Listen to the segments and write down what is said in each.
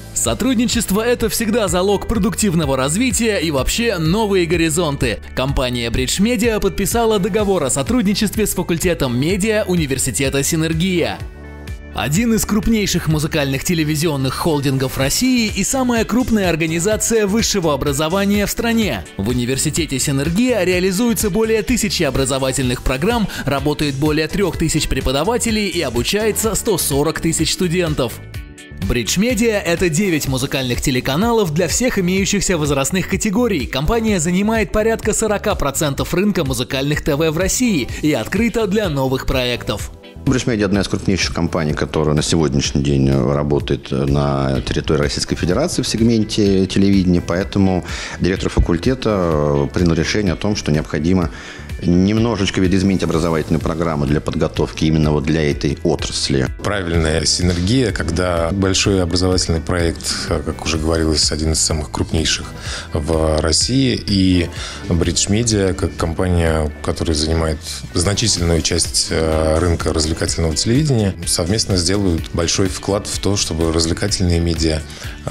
Сотрудничество – это всегда залог продуктивного развития и вообще новые горизонты. Компания Bridge Media подписала договор о сотрудничестве с факультетом медиа Университета Синергия. Один из крупнейших музыкальных телевизионных холдингов России и самая крупная организация высшего образования в стране. В университете Синергия реализуется более 1000 образовательных программ, работает более 3000 преподавателей и обучается 140 тысяч студентов. Bridge Media – это 9 музыкальных телеканалов для всех имеющихся возрастных категорий. Компания занимает порядка 40% рынка музыкальных ТВ в России и открыта для новых проектов. Bridge Media – одна из крупнейших компаний, которая на сегодняшний день работает на территории Российской Федерации в сегменте телевидения, поэтому директор факультета принял решение о том, что необходимо немножечко видоизменить образовательную программу для подготовки именно вот для этой отрасли. Правильная синергия, когда большой образовательный проект, как уже говорилось, один из самых крупнейших в России, и Bridge Media, как компания, которая занимает значительную часть рынка развлекательного телевидения, совместно сделают большой вклад в то, чтобы развлекательные медиа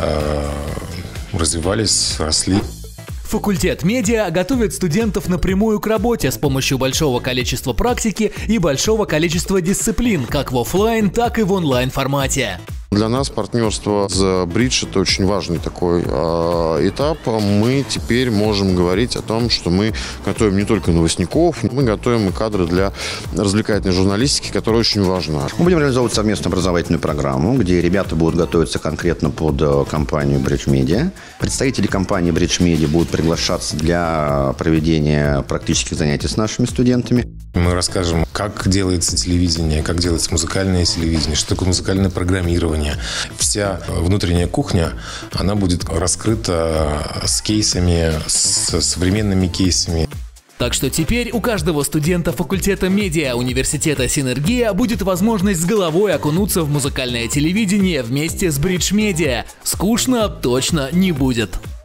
развивались, росли. Факультет медиа готовит студентов напрямую к работе с помощью большого количества практики и большого количества дисциплин, как в офлайн, так и в онлайн формате. Для нас партнерство с Bridge – это очень важный такой этап. Мы теперь можем говорить о том, что мы готовим не только новостников, мы готовим и кадры для развлекательной журналистики, которая очень важна. Мы будем реализовывать совместную образовательную программу, где ребята будут готовиться конкретно под компанию Bridge Media. Представители компании Bridge Media будут приглашаться для проведения практических занятий с нашими студентами. Мы расскажем, как делается телевидение, как делается музыкальное телевидение, что такое музыкальное программирование. Вся внутренняя кухня, она будет раскрыта с кейсами, с современными кейсами. Так что теперь у каждого студента факультета медиа Университета Синергия будет возможность с головой окунуться в музыкальное телевидение вместе с Bridge Media. Скучно точно не будет.